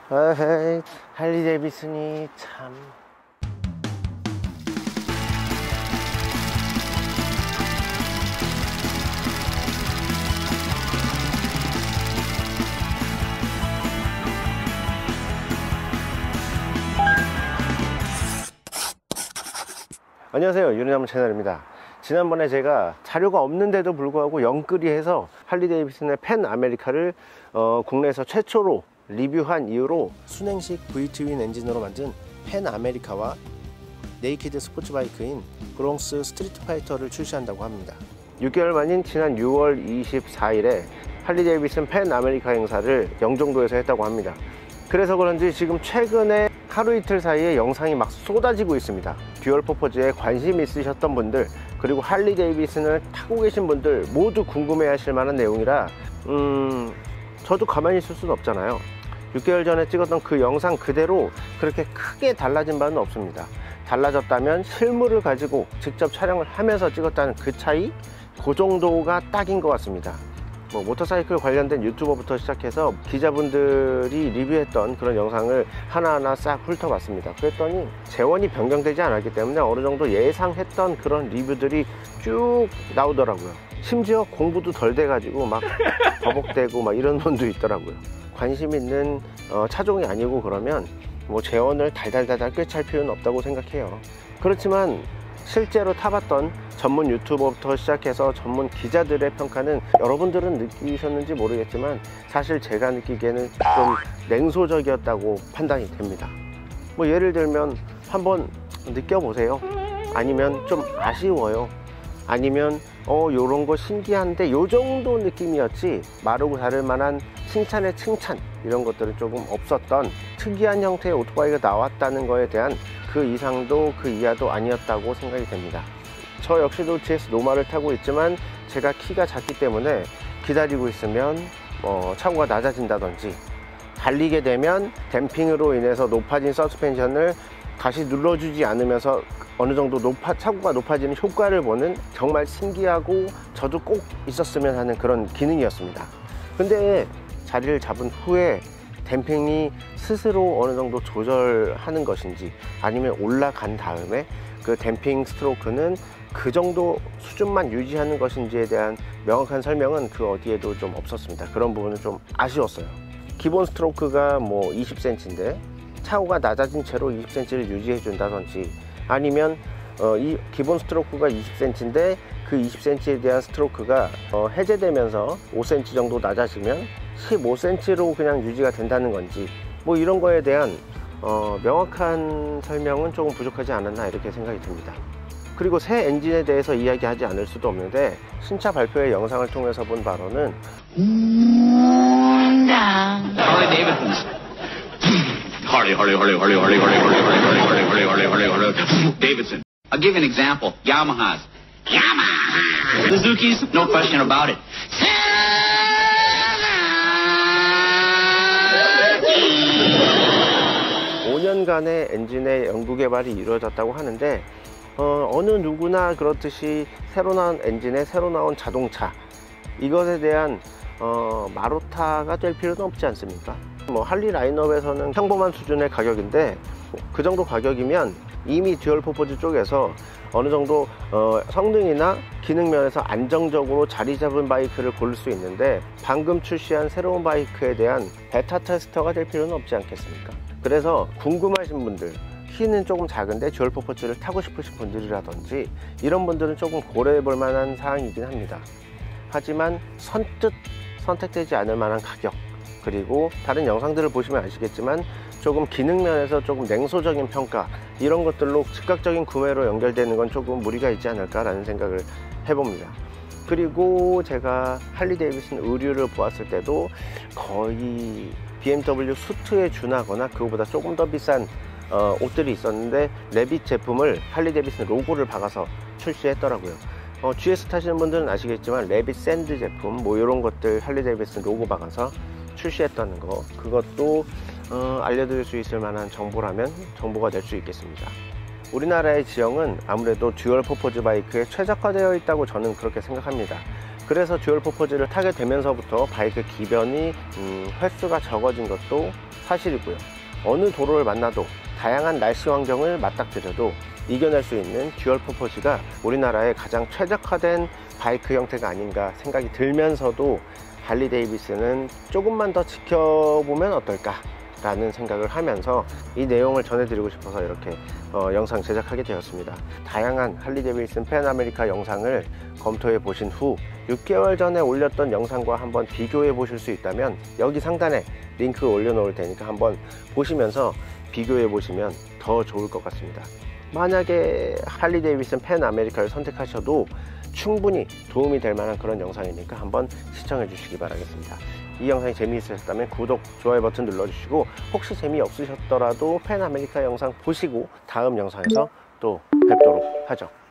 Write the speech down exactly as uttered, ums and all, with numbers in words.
에헤이, 할리 데이비슨이 참. 안녕하세요, 유리나무 채널입니다. 지난번에 제가 자료가 없는데도 불구하고 영끌이해서 할리 데이비슨의 펜 아메리카를 어, 국내에서 최초로 리뷰한 이후로 순행식 브이 트윈 엔진으로 만든 펜 아메리카와 네이키드 스포츠 바이크인 브롱스 스트리트 파이터를 출시한다고 합니다. 육 개월 만인 지난 유월 이십사일에 할리 데이비슨 펜 아메리카 행사를 영종도에서 했다고 합니다. 그래서 그런지 지금 최근에 하루 이틀 사이에 영상이 막 쏟아지고 있습니다. 듀얼 퍼포즈에 관심 있으셨던 분들, 그리고 할리 데이비슨을 타고 계신 분들 모두 궁금해 하실 만한 내용이라 음... 저도 가만히 있을 수는 없잖아요. 육 개월 전에 찍었던 그 영상 그대로 그렇게 크게 달라진 바는 없습니다. 달라졌다면 실물을 가지고 직접 촬영을 하면서 찍었다는 그 차이, 그 정도가 딱인 것 같습니다. 뭐 모터사이클 관련된 유튜버부터 시작해서 기자분들이 리뷰했던 그런 영상을 하나하나 싹 훑어봤습니다. 그랬더니 재원이 변경되지 않았기 때문에 어느 정도 예상했던 그런 리뷰들이 쭉 나오더라고요. 심지어 공부도 덜 돼가지고 막 버벅대고 막 이런 분도 있더라고요. 관심 있는 어, 차종이 아니고 그러면 뭐 재원을 달달달달 꿰찰 필요는 없다고 생각해요. 그렇지만 실제로 타봤던 전문 유튜버부터 시작해서 전문 기자들의 평가는 여러분들은 느끼셨는지 모르겠지만 사실 제가 느끼기에는 좀 냉소적이었다고 판단이 됩니다. 뭐 예를 들면 한번 느껴보세요. 아니면 좀 아쉬워요. 아니면 어 요런 거 신기한데 요 정도 느낌이었지, 마르고 다를 만한 칭찬의 칭찬, 이런 것들은 조금 없었던 특이한 형태의 오토바이가 나왔다는 거에 대한 그 이상도 그 이하도 아니었다고 생각이 됩니다. 저 역시도 지에스 노마를 타고 있지만 제가 키가 작기 때문에 기다리고 있으면 어, 차고가 낮아진다든지, 달리게 되면 댐핑으로 인해서 높아진 서스펜션을 다시 눌러주지 않으면서 어느 정도 높아, 차고가 높아지는 효과를 보는 정말 신기하고 저도 꼭 있었으면 하는 그런 기능이었습니다. 근데 자리를 잡은 후에 댐핑이 스스로 어느 정도 조절하는 것인지, 아니면 올라간 다음에 그 댐핑 스트로크는 그 정도 수준만 유지하는 것인지에 대한 명확한 설명은 그 어디에도 좀 없었습니다. 그런 부분은 좀 아쉬웠어요. 기본 스트로크가 뭐 이십 센티미터인데 차고가 낮아진 채로 이십 센티미터를 유지해 준다든지, 아니면 어, 이 기본 스트로크가 이십 센티미터인데 그 이십 센티미터에 대한 스트로크가 어, 해제되면서 오 센티미터 정도 낮아지면 십오 센티미터로 그냥 유지가 된다는 건지, 뭐 이런 거에 대한 어, 명확한 설명은 조금 부족하지 않았나 이렇게 생각이 듭니다. 그리고 새 엔진에 대해서 이야기하지 않을 수도 없는데 신차 발표회 영상을 통해서 본 바로는 Harley Davidson's. Harley, Harley, Harley, Harley, Harley, Harley, Harley, Harley, Harley, Harley, Harley, Harley, Harley, Davidson. I'll give you an example. Yamaha's. Yamaha. Suzuki's, no question about it. 오 년간의 엔진의 연구 개발이 이루어졌다고 하는데 어, 어느 누구나 그렇듯이 새로 나온 엔진에 새로 나온 자동차, 이것에 대한 어, 마루타가 될 필요는 없지 않습니까? 뭐 할리 라인업에서는 평범한 수준의 가격인데 그 정도 가격이면 이미 듀얼 퍼포즈 쪽에서 어느 정도 어, 성능이나 기능 면에서 안정적으로 자리 잡은 바이크를 고를 수 있는데, 방금 출시한 새로운 바이크에 대한 베타 테스터가 될 필요는 없지 않겠습니까? 그래서 궁금하신 분들, 키는 조금 작은데 듀얼 퍼포즈를 타고 싶으신 분들이라든지 이런 분들은 조금 고려해 볼 만한 사항이긴 합니다. 하지만 선뜻 선택되지 않을 만한 가격, 그리고 다른 영상들을 보시면 아시겠지만 조금 기능 면에서 조금 냉소적인 평가, 이런 것들로 즉각적인 구매로 연결되는 건 조금 무리가 있지 않을까 라는 생각을 해봅니다. 그리고 제가 할리 데이비슨 의류를 보았을 때도 거의 비엠더블유 수트에 준하거나 그거보다 조금 더 비싼 어, 옷들이 있었는데 레빗 제품을 할리 데이비슨 로고를 박아서 출시했더라고요. 어, 지에스 타시는 분들은 아시겠지만 레빗 샌드 제품 뭐 이런 것들 할리 데이비슨 로고 박아서 출시했다는 거, 그것도 어, 알려드릴 수 있을 만한 정보라면 정보가 될 수 있겠습니다. 우리나라의 지형은 아무래도 듀얼 퍼포즈 바이크에 최적화되어 있다고 저는 그렇게 생각합니다. 그래서 듀얼 퍼포즈를 타게 되면서부터 바이크 기변이 음, 횟수가 적어진 것도 사실이고요. 어느 도로를 만나도 다양한 날씨 환경을 맞닥뜨려도 이겨낼 수 있는 듀얼 퍼포즈가 우리나라의 가장 최적화된 바이크 형태가 아닌가 생각이 들면서도 할리 데이비슨은 조금만 더 지켜보면 어떨까 라는 생각을 하면서 이 내용을 전해드리고 싶어서 이렇게 어, 영상 제작하게 되었습니다. 다양한 할리 데이비슨 팬 아메리카 영상을 검토해 보신 후 육 개월 전에 올렸던 영상과 한번 비교해 보실 수 있다면 여기 상단에 링크 올려놓을 테니까 한번 보시면서 비교해 보시면 더 좋을 것 같습니다. 만약에 할리 데이비슨 팬 아메리카를 선택하셔도 충분히 도움이 될 만한 그런 영상이니까 한번 시청해 주시기 바라겠습니다. 이 영상이 재미있으셨다면 구독, 좋아요 버튼 눌러주시고 혹시 재미없으셨더라도 팬 아메리카 영상 보시고 다음 영상에서 또 뵙도록 하죠.